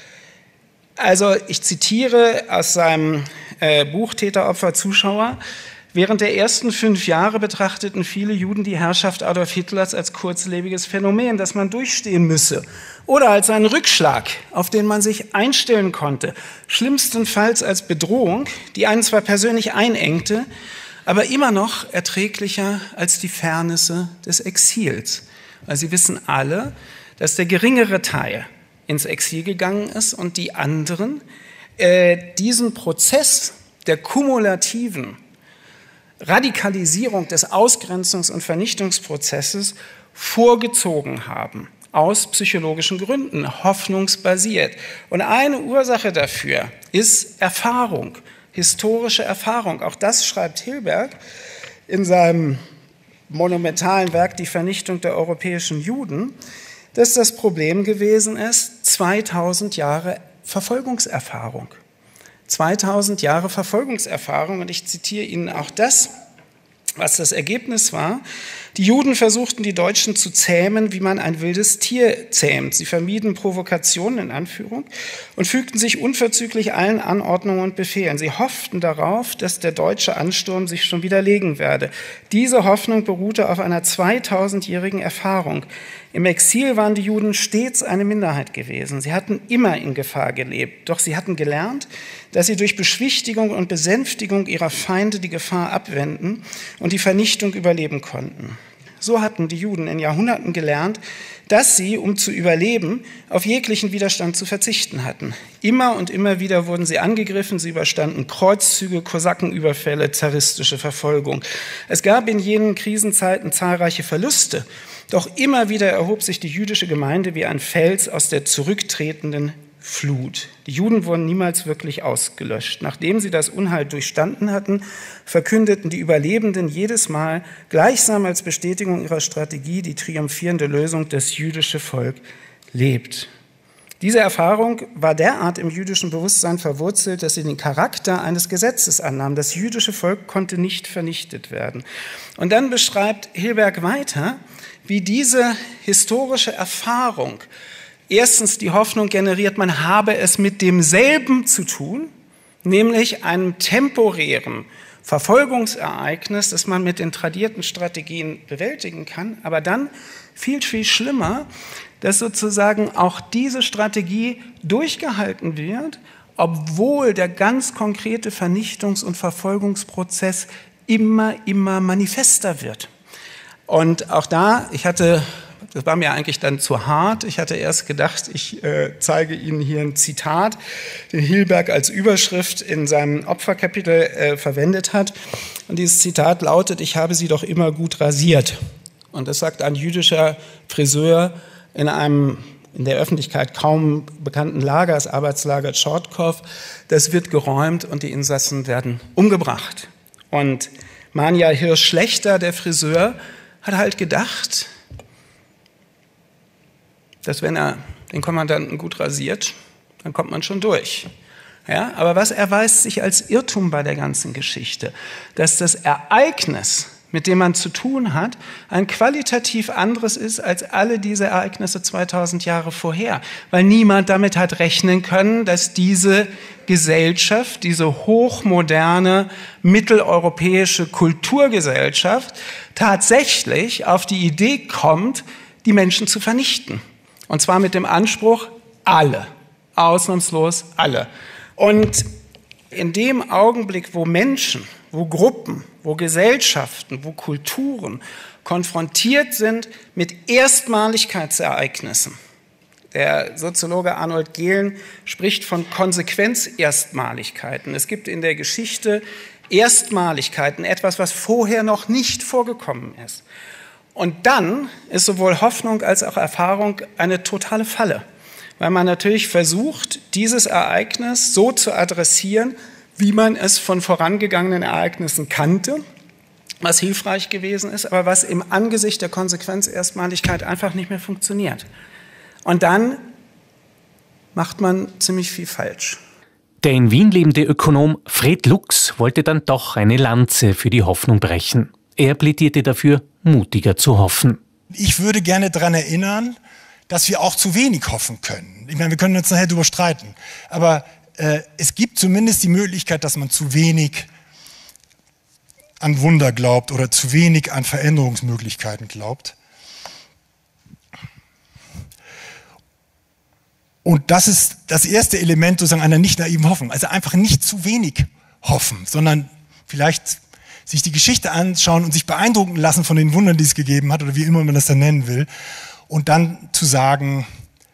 Also ich zitiere aus seinem Buch Täter, Opfer, Zuschauer: Während der ersten 5 Jahre betrachteten viele Juden die Herrschaft Adolf Hitlers als kurzlebiges Phänomen, das man durchstehen müsse, oder als einen Rückschlag, auf den man sich einstellen konnte, schlimmstenfalls als Bedrohung, die einen zwar persönlich einengte, aber immer noch erträglicher als die Fernisse des Exils. Weil sie wissen alle, dass der geringere Teil ins Exil gegangen ist und die anderen diesen Prozess der kumulativen Radikalisierung des Ausgrenzungs- und Vernichtungsprozesses vorgezogen haben, aus psychologischen Gründen, hoffnungsbasiert. Und eine Ursache dafür ist Erfahrung, historische Erfahrung. Auch das schreibt Hilberg in seinem monumentalen Werk Die Vernichtung der europäischen Juden, dass das Problem gewesen ist, 2000 Jahre Verfolgungserfahrung. 2000 Jahre Verfolgungserfahrung, und ich zitiere Ihnen auch das, was das Ergebnis war. Die Juden versuchten, die Deutschen zu zähmen, wie man ein wildes Tier zähmt. Sie vermieden Provokationen in Anführung und fügten sich unverzüglich allen Anordnungen und Befehlen. Sie hofften darauf, dass der deutsche Ansturm sich schon widerlegen werde. Diese Hoffnung beruhte auf einer 2000-jährigen Erfahrung. Im Exil waren die Juden stets eine Minderheit gewesen. Sie hatten immer in Gefahr gelebt. Doch sie hatten gelernt, dass sie durch Beschwichtigung und Besänftigung ihrer Feinde die Gefahr abwenden und die Vernichtung überleben konnten. So hatten die Juden in Jahrhunderten gelernt, dass sie, um zu überleben, auf jeglichen Widerstand zu verzichten hatten. Immer und immer wieder wurden sie angegriffen, sie überstanden Kreuzzüge, Kosakenüberfälle, zaristische Verfolgung. Es gab in jenen Krisenzeiten zahlreiche Verluste, doch immer wieder erhob sich die jüdische Gemeinde wie ein Fels aus der zurücktretenden Flut. Die Juden wurden niemals wirklich ausgelöscht. Nachdem sie das Unheil durchstanden hatten, verkündeten die Überlebenden jedes Mal, gleichsam als Bestätigung ihrer Strategie, die triumphierende Lösung: Das jüdische Volk lebt. Diese Erfahrung war derart im jüdischen Bewusstsein verwurzelt, dass sie den Charakter eines Gesetzes annahm. Das jüdische Volk konnte nicht vernichtet werden. Und dann beschreibt Hilberg weiter, wie diese historische Erfahrung erstens die Hoffnung generiert, man habe es mit demselben zu tun, nämlich einem temporären Verfolgungsereignis, das man mit den tradierten Strategien bewältigen kann, aber dann viel, viel schlimmer, dass sozusagen auch diese Strategie durchgehalten wird, obwohl der ganz konkrete Vernichtungs- und Verfolgungsprozess immer manifester wird. Und auch da, das war mir eigentlich dann zu hart. Ich hatte erst gedacht, ich zeige Ihnen hier ein Zitat, den Hilberg als Überschrift in seinem Opferkapitel verwendet hat. Und dieses Zitat lautet: Ich habe sie doch immer gut rasiert. Und das sagt ein jüdischer Friseur in einem in der Öffentlichkeit kaum bekannten Lager, das Arbeitslager Tschortkow. Das wird geräumt und die Insassen werden umgebracht. Und Manja Hirsch-Schlechter, der Friseur, hat halt gedacht, dass wenn er den Kommandanten gut rasiert, dann kommt man schon durch. Ja, aber was erweist sich als Irrtum bei der ganzen Geschichte? Dass das Ereignis, mit dem man zu tun hat, ein qualitativ anderes ist als alle diese Ereignisse 2000 Jahre vorher. Weil niemand damit hat rechnen können, dass diese Gesellschaft, diese hochmoderne mitteleuropäische Kulturgesellschaft tatsächlich auf die Idee kommt, die Menschen zu vernichten. Und zwar mit dem Anspruch, alle, ausnahmslos alle. Und in dem Augenblick, wo Menschen, wo Gruppen, wo Gesellschaften, wo Kulturen konfrontiert sind mit Erstmaligkeitsereignissen, der Soziologe Arnold Gehlen spricht von Konsequenzerstmaligkeiten. Es gibt in der Geschichte Erstmaligkeiten, etwas, was vorher noch nicht vorgekommen ist. Und dann ist sowohl Hoffnung als auch Erfahrung eine totale Falle, weil man natürlich versucht, dieses Ereignis so zu adressieren, wie man es von vorangegangenen Ereignissen kannte, was hilfreich gewesen ist, aber was im Angesicht der Konsequenzerstmaligkeit einfach nicht mehr funktioniert. Und dann macht man ziemlich viel falsch. Der in Wien lebende Ökonom Fred Lux wollte dann doch eine Lanze für die Hoffnung brechen. Er plädierte dafür, mutiger zu hoffen. Ich würde gerne daran erinnern, dass wir auch zu wenig hoffen können. Ich meine, wir können uns nachher darüber streiten. Aber es gibt zumindest die Möglichkeit, dass man zu wenig an Wunder glaubt oder zu wenig an Veränderungsmöglichkeiten glaubt. Und das ist das erste Element sozusagen einer nicht naiven Hoffnung. Also einfach nicht zu wenig hoffen, sondern vielleicht sich die Geschichte anschauen und sich beeindrucken lassen von den Wundern, die es gegeben hat oder wie immer man das dann nennen will. Und dann zu sagen,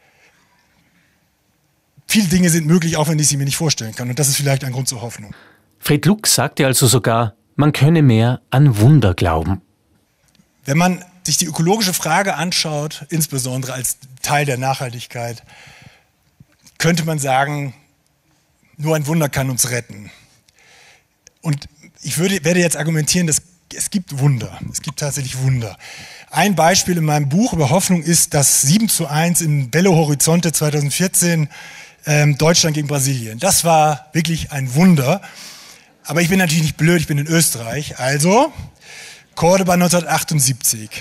viele Dinge sind möglich, auch wenn ich sie mir nicht vorstellen kann. Und das ist vielleicht ein Grund zur Hoffnung. Fred Lux sagte also sogar, man könne mehr an Wunder glauben. Wenn man sich die ökologische Frage anschaut, insbesondere als Teil der Nachhaltigkeit, könnte man sagen, nur ein Wunder kann uns retten. Und ich werde jetzt argumentieren, dass es gibt Wunder. Es gibt tatsächlich Wunder. Ein Beispiel in meinem Buch über Hoffnung ist das 7:1 in Belo Horizonte 2014, Deutschland gegen Brasilien. Das war wirklich ein Wunder. Aber ich bin natürlich nicht blöd, ich bin in Österreich. Also Cordoba 1978.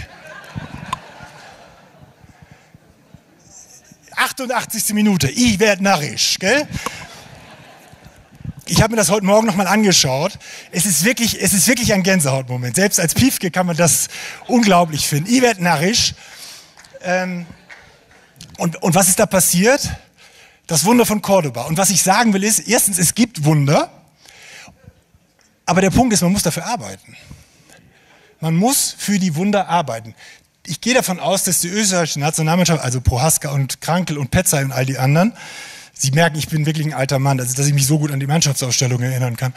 88. Minute, ich werd narrisch, gell? Ich habe mir das heute Morgen nochmal angeschaut. Es ist wirklich ein Gänsehautmoment. Selbst als Piefke kann man das unglaublich finden. Ich werd narrisch. Und was ist da passiert? Das Wunder von Cordoba. Und was ich sagen will ist, erstens, es gibt Wunder. Aber der Punkt ist, man muss dafür arbeiten. Man muss für die Wunder arbeiten. Ich gehe davon aus, dass die österreichische Nationalmannschaft, also Prohaska und Krankel und Petzai und all die anderen, Sie merken, ich bin wirklich ein alter Mann, also dass ich mich so gut an die Mannschaftsausstellung erinnern kann,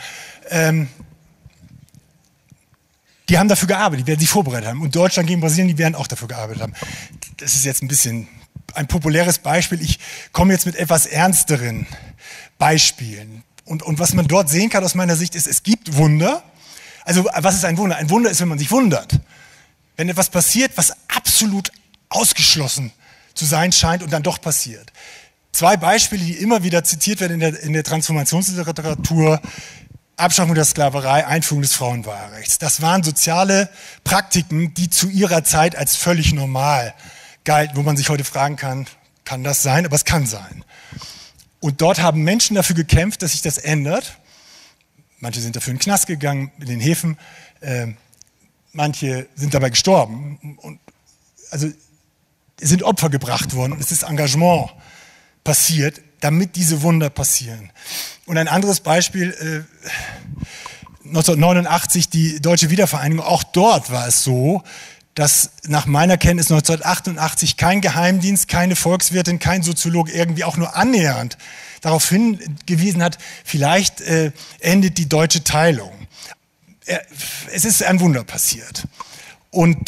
die haben dafür gearbeitet, die werden sich vorbereitet haben. Und Deutschland gegen Brasilien, die werden auch dafür gearbeitet haben. Das ist jetzt ein bisschen ein populäres Beispiel. Ich komme jetzt mit etwas ernsteren Beispielen. Und was man dort sehen kann aus meiner Sicht ist, es gibt Wunder. Also was ist ein Wunder? Ein Wunder ist, wenn man sich wundert. Wenn etwas passiert, was absolut ausgeschlossen zu sein scheint und dann doch passiert. 2 Beispiele, die immer wieder zitiert werden in der Transformationsliteratur: Abschaffung der Sklaverei, Einführung des Frauenwahlrechts. Das waren soziale Praktiken, die zu ihrer Zeit als völlig normal galten, wo man sich heute fragen kann, kann das sein? Aber es kann sein. Und dort haben Menschen dafür gekämpft, dass sich das ändert. Manche sind dafür in den Knast gegangen, in den Häfen. Manche sind dabei gestorben. Und also es sind Opfer gebracht worden und es ist Engagement passiert, damit diese Wunder passieren. Und ein anderes Beispiel, 1989 die deutsche Wiedervereinigung, auch dort war es so, dass nach meiner Kenntnis 1988 kein Geheimdienst, keine Volkswirtin, kein Soziologe irgendwie auch nur annähernd darauf hingewiesen hat, vielleicht endet die deutsche Teilung. Es ist ein Wunder passiert. Und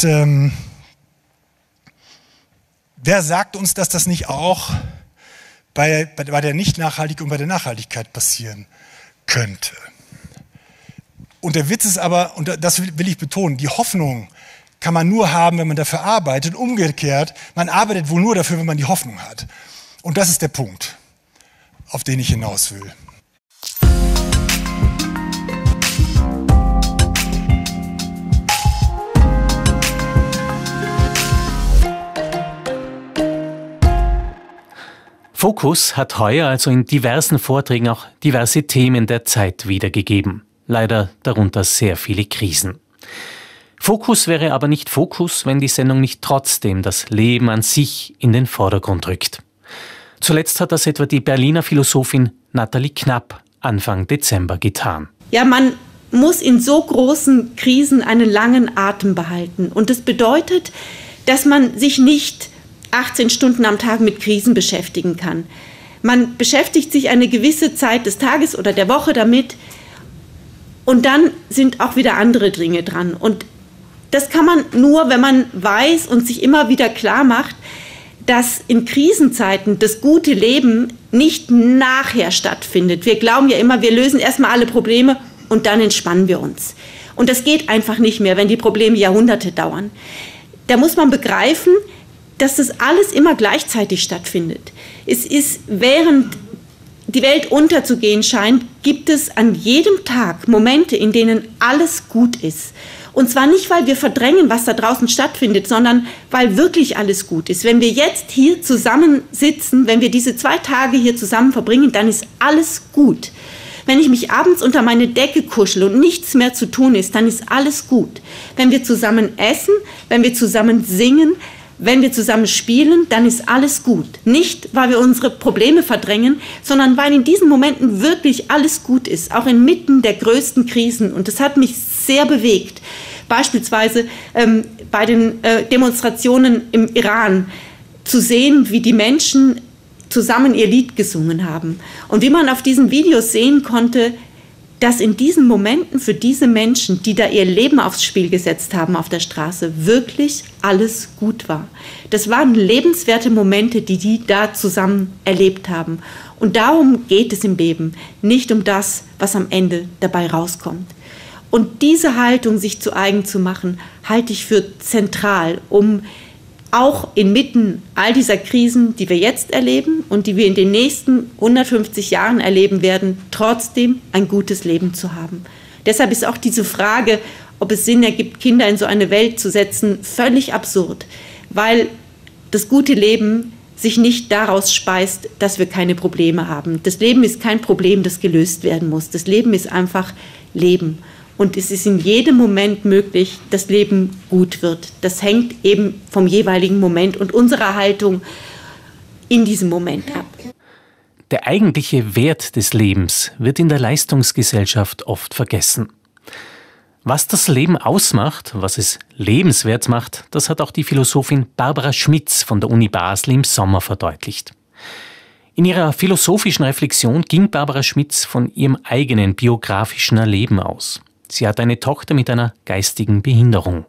wer sagt uns, dass das nicht auch bei der Nicht-Nachhaltigkeit und bei der Nachhaltigkeit passieren könnte? Und der Witz ist aber, und das will ich betonen, die Hoffnung kann man nur haben, wenn man dafür arbeitet. Umgekehrt, man arbeitet wohl nur dafür, wenn man die Hoffnung hat. Und das ist der Punkt, auf den ich hinaus will. Focus hat heuer also in diversen Vorträgen auch diverse Themen der Zeit wiedergegeben. Leider darunter sehr viele Krisen. Focus wäre aber nicht Focus, wenn die Sendung nicht trotzdem das Leben an sich in den Vordergrund rückt. Zuletzt hat das etwa die Berliner Philosophin Nathalie Knapp Anfang Dezember getan. Ja, man muss in so großen Krisen einen langen Atem behalten. Und das bedeutet, dass man sich nicht 18 Stunden am Tag mit Krisen beschäftigen kann. Man beschäftigt sich eine gewisse Zeit des Tages oder der Woche damit und dann sind auch wieder andere Dinge dran. Und das kann man nur, wenn man weiß und sich immer wieder klar macht, dass in Krisenzeiten das gute Leben nicht nachher stattfindet. Wir glauben ja immer, wir lösen erstmal alle Probleme und dann entspannen wir uns. Und das geht einfach nicht mehr, wenn die Probleme Jahrhunderte dauern. Da muss man begreifen, dass das alles immer gleichzeitig stattfindet. Es ist, während die Welt unterzugehen scheint, gibt es an jedem Tag Momente, in denen alles gut ist. Und zwar nicht, weil wir verdrängen, was da draußen stattfindet, sondern weil wirklich alles gut ist. Wenn wir jetzt hier zusammensitzen, wenn wir diese 2 Tage hier zusammen verbringen, dann ist alles gut. Wenn ich mich abends unter meine Decke kuschel und nichts mehr zu tun ist, dann ist alles gut. Wenn wir zusammen essen, wenn wir zusammen singen, wenn wir zusammen spielen, dann ist alles gut. Nicht, weil wir unsere Probleme verdrängen, sondern weil in diesen Momenten wirklich alles gut ist, auch inmitten der größten Krisen. Und das hat mich sehr bewegt. Beispielsweise bei den Demonstrationen im Iran zu sehen, wie die Menschen zusammen ihr Lied gesungen haben. Und wie man auf diesen Videos sehen konnte, dass in diesen Momenten für diese Menschen, die da ihr Leben aufs Spiel gesetzt haben auf der Straße, wirklich alles gut war. Das waren lebenswerte Momente, die da zusammen erlebt haben. Und darum geht es im Leben, nicht um das, was am Ende dabei rauskommt. Und diese Haltung sich zu eigen zu machen, halte ich für zentral, um auch inmitten all dieser Krisen, die wir jetzt erleben und die wir in den nächsten 150 Jahren erleben werden, trotzdem ein gutes Leben zu haben. Deshalb ist auch diese Frage, ob es Sinn ergibt, Kinder in so eine Welt zu setzen, völlig absurd, weil das gute Leben sich nicht daraus speist, dass wir keine Probleme haben. Das Leben ist kein Problem, das gelöst werden muss. Das Leben ist einfach Leben. Und es ist in jedem Moment möglich, dass Leben gut wird. Das hängt eben vom jeweiligen Moment und unserer Haltung in diesem Moment ab. Der eigentliche Wert des Lebens wird in der Leistungsgesellschaft oft vergessen. Was das Leben ausmacht, was es lebenswert macht, das hat auch die Philosophin Barbara Schmitz von der Uni Basel im Sommer verdeutlicht. In ihrer philosophischen Reflexion ging Barbara Schmitz von ihrem eigenen biografischen Erleben aus. Sie hat eine Tochter mit einer geistigen Behinderung.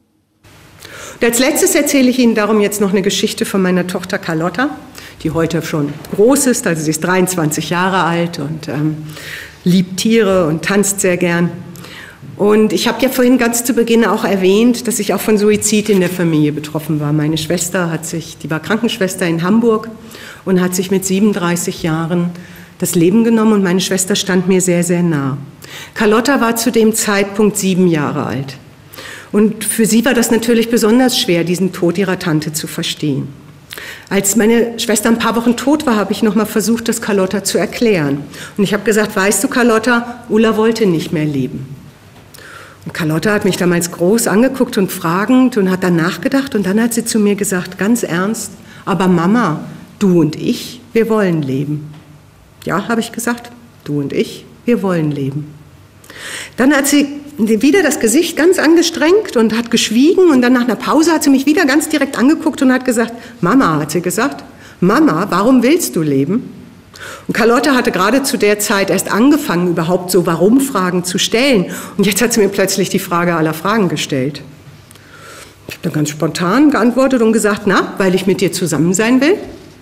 Und als letztes erzähle ich Ihnen darum jetzt noch eine Geschichte von meiner Tochter Carlotta, die heute schon groß ist, also sie ist 23 Jahre alt und liebt Tiere und tanzt sehr gern. Und ich habe ja vorhin ganz zu Beginn auch erwähnt, dass ich auch von Suizid in der Familie betroffen war. Meine Schwester die war Krankenschwester in Hamburg und hat sich mit 37 Jahren das Leben genommen und meine Schwester stand mir sehr, sehr nah. Carlotta war zu dem Zeitpunkt 7 Jahre alt. Und für sie war das natürlich besonders schwer, diesen Tod ihrer Tante zu verstehen. Als meine Schwester ein paar Wochen tot war, habe ich noch mal versucht, das Carlotta zu erklären. Und ich habe gesagt, weißt du, Carlotta, Ulla wollte nicht mehr leben. Und Carlotta hat mich damals groß angeguckt und fragend und hat dann nachgedacht. Und dann hat sie zu mir gesagt, ganz ernst, aber Mama, du und ich, wir wollen leben. Ja, habe ich gesagt, du und ich, wir wollen leben. Dann hat sie wieder das Gesicht ganz angestrengt und hat geschwiegen. Und dann nach einer Pause hat sie mich wieder ganz direkt angeguckt und hat gesagt, Mama, hat sie gesagt, Mama, warum willst du leben? Und Carlotta hatte gerade zu der Zeit erst angefangen, überhaupt so Warum-Fragen zu stellen. Und jetzt hat sie mir plötzlich die Frage aller Fragen gestellt. Ich habe dann ganz spontan geantwortet und gesagt, na, weil ich mit dir zusammen sein will.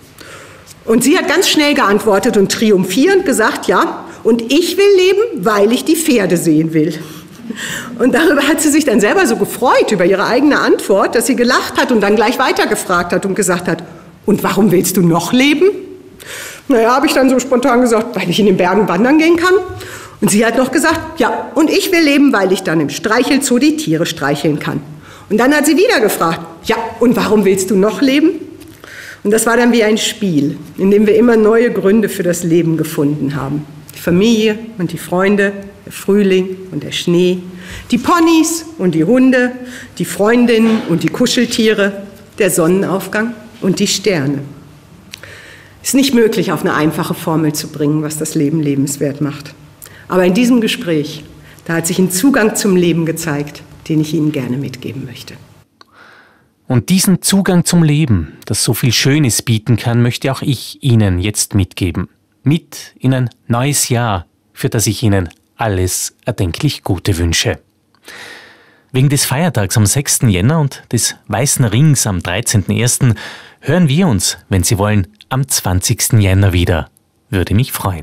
Und sie hat ganz schnell geantwortet und triumphierend gesagt, ja, und ich will leben, weil ich die Pferde sehen will. Und darüber hat sie sich dann selber so gefreut, über ihre eigene Antwort, dass sie gelacht hat und dann gleich weitergefragt hat und gesagt hat, und warum willst du noch leben? Naja, habe ich dann so spontan gesagt, weil ich in den Bergen wandern gehen kann. Und sie hat noch gesagt, ja, und ich will leben, weil ich dann im Streichelzoo die Tiere streicheln kann. Und dann hat sie wieder gefragt, ja, und warum willst du noch leben? Und das war dann wie ein Spiel, in dem wir immer neue Gründe für das Leben gefunden haben. Die Familie und die Freunde, der Frühling und der Schnee, die Ponys und die Hunde, die Freundinnen und die Kuscheltiere, der Sonnenaufgang und die Sterne. Es ist nicht möglich, auf eine einfache Formel zu bringen, was das Leben lebenswert macht. Aber in diesem Gespräch, da hat sich ein Zugang zum Leben gezeigt, den ich Ihnen gerne mitgeben möchte. Und diesen Zugang zum Leben, das so viel Schönes bieten kann, möchte auch ich Ihnen jetzt mitgeben. Mit in ein neues Jahr, für das ich Ihnen alles erdenklich Gute wünsche. Wegen des Feiertags am 6. Jänner und des Weißen Rings am 13.01. hören wir uns, wenn Sie wollen, am 20. Jänner wieder. Würde mich freuen.